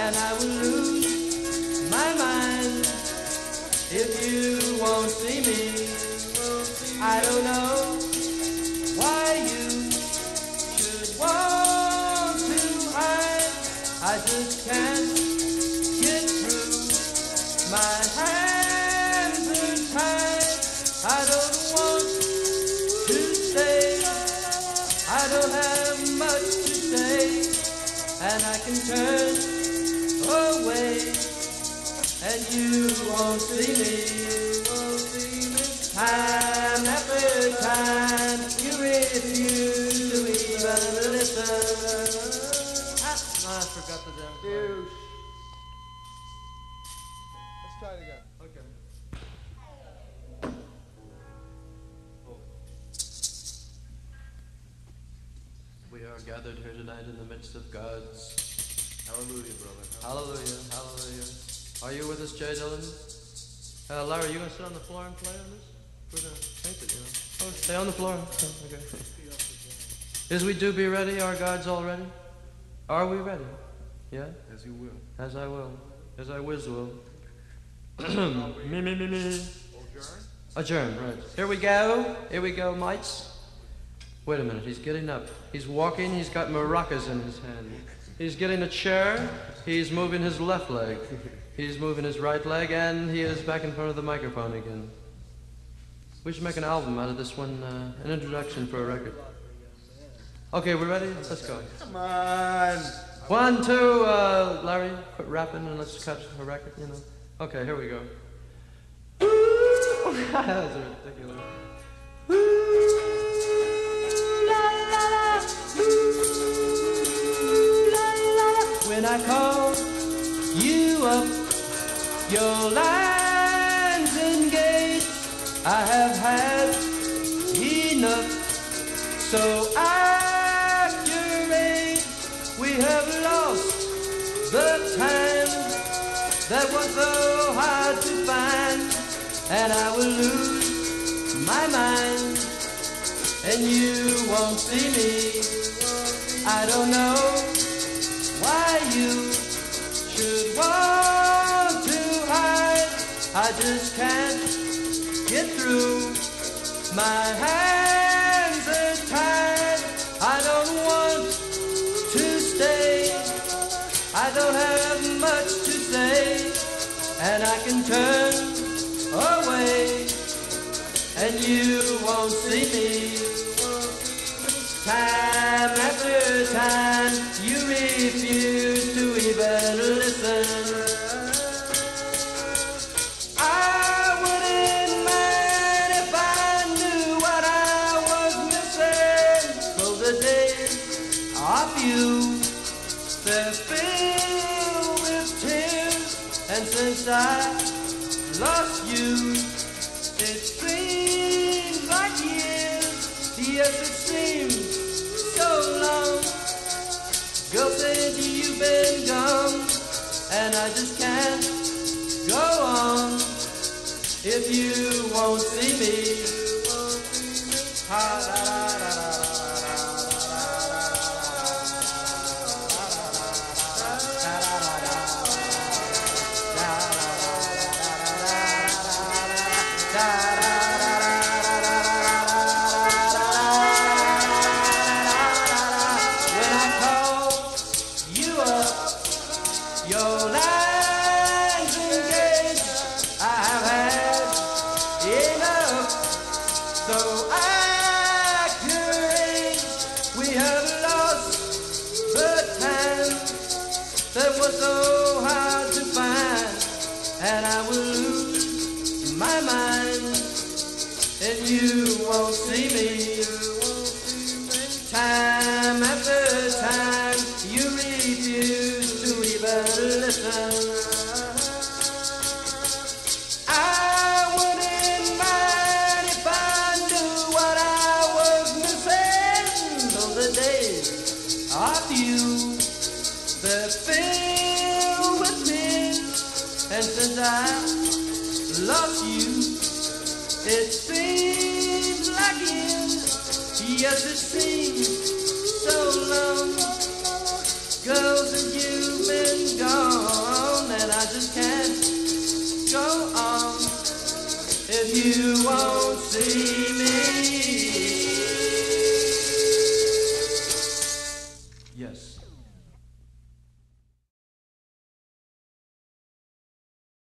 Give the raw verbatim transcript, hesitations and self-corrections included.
and I will lose my mind if you won't see me. I don't know why you should want to hide. I just can't get through. My hands are tied. I don't want to stay. I don't have much to say, and I can turn away, and you won't see me. Time after time, you refuse to even listen. Ah, no, I forgot the damn part. Let's try it again. Okay. We are gathered here tonight in the midst of God's. Hallelujah, brother. Hallelujah, hallelujah. Are you with us, Jay Dillon? Uh, Larry, you going to sit on the floor and play on this? We're going to paint it, you know. Oh, stay on the floor. Okay. As we do be ready, our God's all ready? Are we ready? Yeah? As you will. As I will. As I whiz will. me, me, me, me. Adjourn? Adjourn, right. Here we go. Here we go, mates. Wait a minute, he's getting up. He's walking, he's got maracas in his hand. He's getting a chair, he's moving his left leg. He's moving his right leg, and he is back in front of the microphone again. We should make an album out of this one, uh, an introduction for a record. Okay, we're ready? Let's go. Come on. One, two, uh, Larry, quit rapping and let's catch a record, you know. Okay, here we go. That was ridiculous. When I call you up, your line's engaged. I have had enough, so accurate. We have lost the time that was so hard to find, and I will lose my mind, and you won't see me. I don't know why you should want to hide. I just can't get through. My hands are tied. I don't want to stay. I don't have much to say, and I can turn away, and you won't see me. Time after time, you refuse to even listen. I wouldn't mind if I knew what I was missing. So the days of you, they're filled with tears, and since I lost you, it seems like years. Yes, it seems so long. Girl said you've been gone, and I just can't go on if you won't see me. Ha, da, da, da, da, you won't see me. Time after time, you refuse to even listen. I wouldn't mind if I knew what I was missing. Those are days of you, they're filled with tears, and since I lost you, it seems like years. Yes, it seems so long. Girl, since you've been gone. see